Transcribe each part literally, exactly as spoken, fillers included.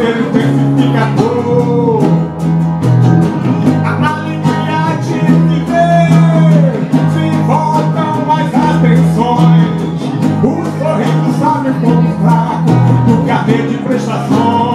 prazer intensificador. A alegria de viver se voltam as atenções. O sorriso sabe como fraco do carnê de prestações.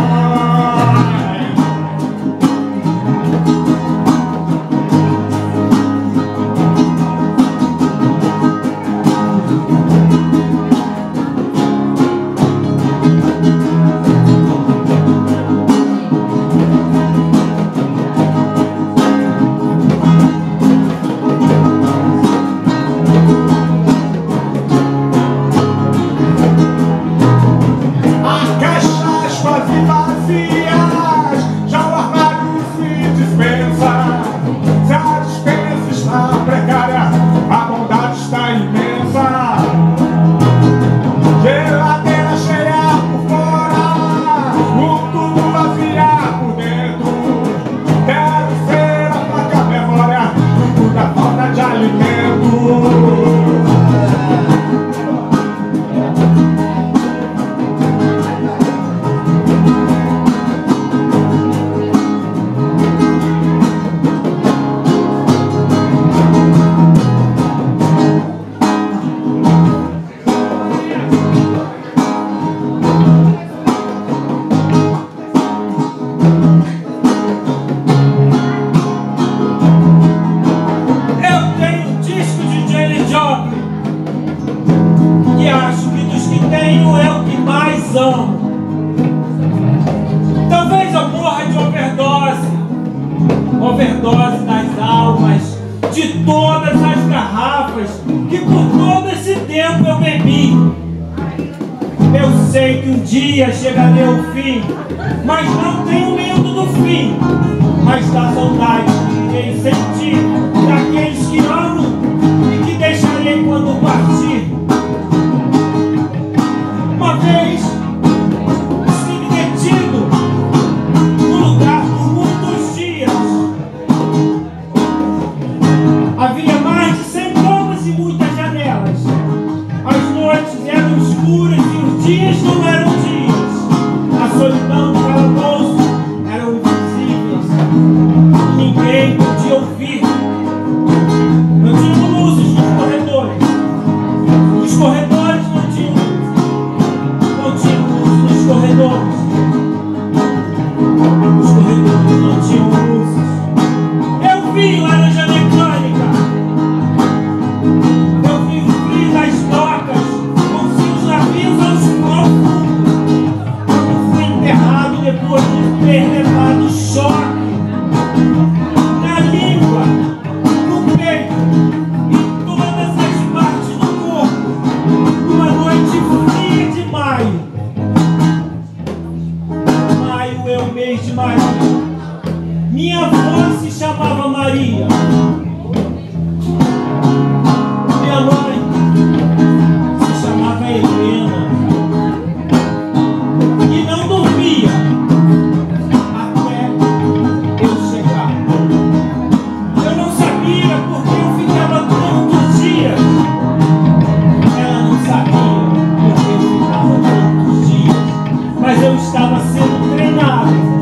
Talvez eu morra de overdose, overdose das almas, de todas as garrafas que por todo esse tempo eu bebi. Eu sei que um dia chegarei ao fim, mas não tenho medo do fim, mas da saudade que irei sentir daqueles que amo e que deixarei quando partir. Uma vez estive detido no lugar por muitos dias. Havia mais de cem camas e muitas janelas. As noites eram escuras e os dias não eram dias. A solidão do calabouço eram invisíveis. Ninguém podia ouvir. Não tinham luzes nos corredores. Os corredores não tinham nos corredores. Os corredores não tinham luzes. Eu vi laranja mecânica. Eu vi o frio das docas, com seus navios aos profundos. Eu fui enterrado depois de ter levado choque na língua, no peito e todas as partes do corpo. Numa noite fria de maio. É o mês de Maria. Minha avó se chamava Maria. Minha mãe se chamava Helena. E não dormia até eu chegar. Eu não sabia porque eu ficava tantos dias. Ela não sabia porque eu ficava tantos dias. Mas eu estava sendo treinado